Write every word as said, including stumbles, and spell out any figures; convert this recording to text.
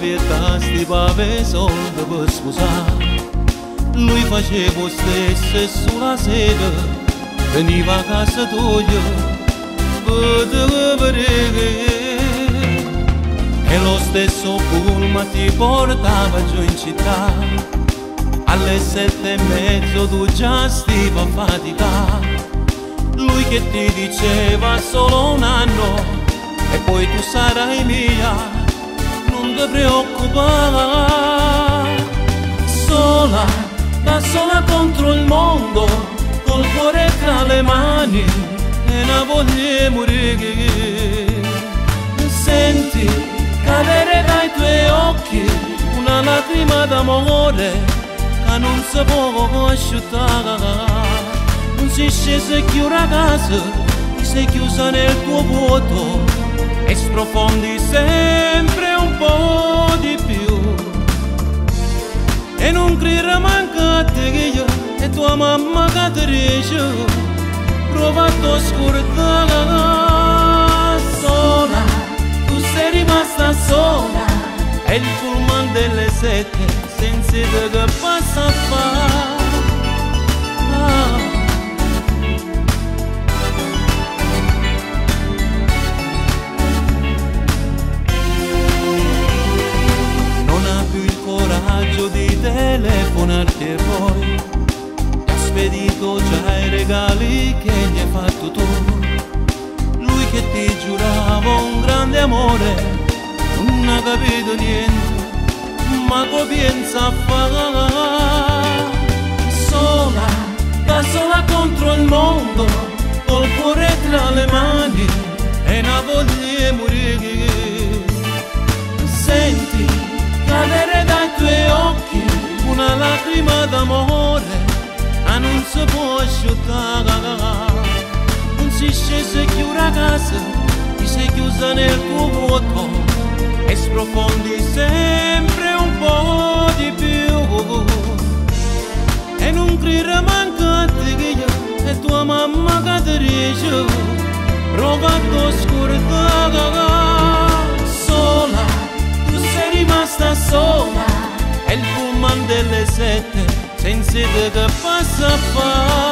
aspettasti per avere soldi per sposare. Lui faceva lo stesso e sulla sera veniva a casa tua per te vedere. E lo stesso pullman ti portava giù in città. Alle sette e mezzo tu già stai a faticare. Lui che ti diceva solo un anno e poi tu sarai mia, non ti preoccupare. Sola, da sola contro il mondo, col cuore tra le mani e una voglia di morire. Senti cadere dai tuoi occhi una lacrima d'amore che non si può asciugare. Non sei scesa e chiusa a casa, ti sei chiusa nel tuo vuoto e sprofondi sempre un po' di più. E non crederà manca a te che io e tua mamma che ti riesce, prova a scordare. Sola, tu sei rimasta sola, è il pullman delle sette senza te che passa a fare. Ah. Di telefonarti e poi ti ha spedito già i regali che gli hai fatto tu. Lui che ti giurava un grande amore non ha capito niente, ma comienza a fare. Sola, da sola contro il mondo, col cuore tra le mani e una voglia di morire. Senti cadere dai tuoi occhi una lacrima d'amore ma non si può asciugare. Non si scese e chiusa a casa, ti sei chiusa nel tuo vuoto e sprofondi sempre un po' di più. E non credere manca a te che io e tua mamma che ti riesce, prova a scordare. Sola, tu sei rimasta sola, è il pullman delle sette senza te che passa a fare.